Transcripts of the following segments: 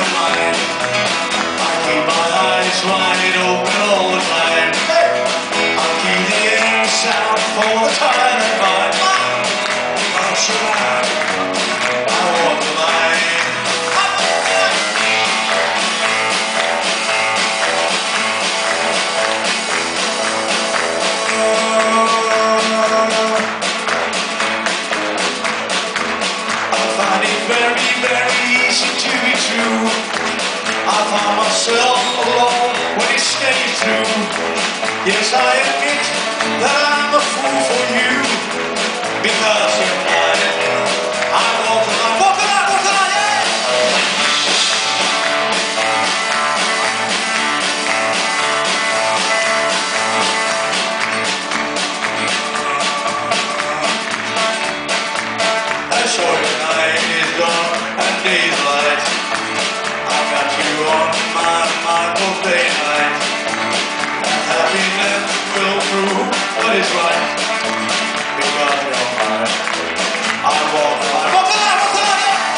mind. I keep my eyes wide open all the time. I'll keep the air sound for the time and mine. I'll survive. I walk the line. I find it very, very easy to be true. I find myself alone when it stays through. Yes, I admit that I'm a fool for you, because you're mine. I walk the line, walk the line, walk the line, yeah! A short night is gone and day's light. I got you on my mind both day and night. And happiness will prove what is right, because you're mine. I walk the line, walk the line, walk the line, yeah!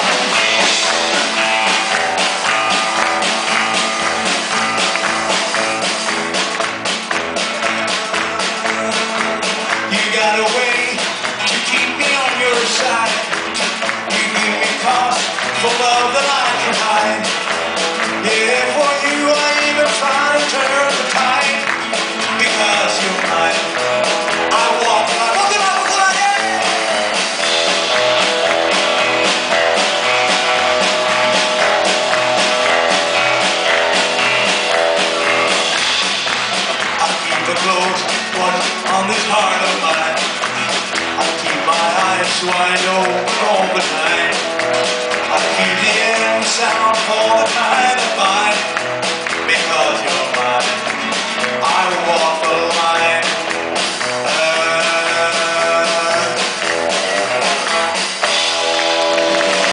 You got a way to keep me on your side. You give me cause for love that I can hide. Yeah, for you I even try to turn the tide, because you're mine. I walk the line, walk the line, walk the line, yeah! I keep a close watch on this heart of mine. I keep my eyes wide open all the time. I keep the end sound for the time.